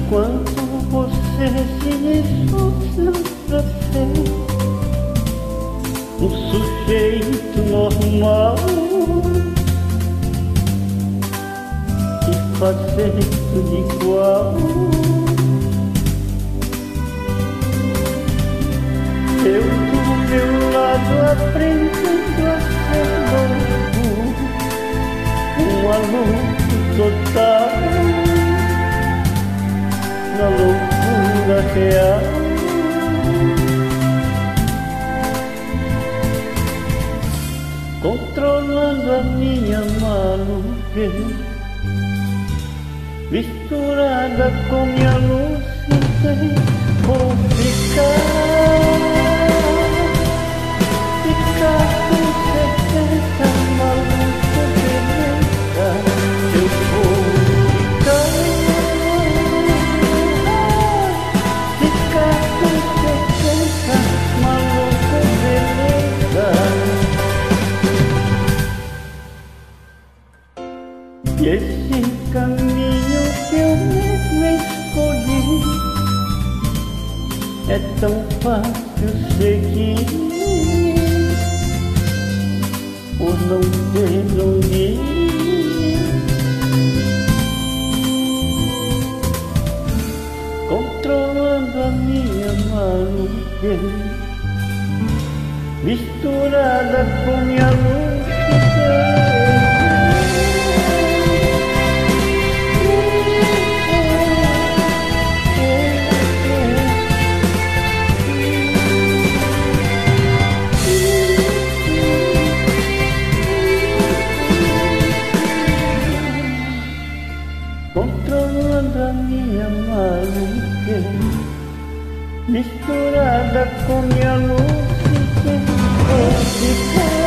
Enquanto você se esforça pra ser um sujeito normal e fazer tudo igual, eu do meu lado aprendendo a ser louco, um maluco total na loucura real. Controlando a minha maluquez, misturada com minha lucidez, vou ficar com certeza maluco, beleza. Eu vou ficar com certeza maluco, beleza. E esse caminho que eu mesmo escolhi é tão fácil seguir, por não ter onde ir. Controlando a minha maluquez, misturada com minha lucidez. Controlando a minha maluquez, misturada com minha lucidez, vou ficar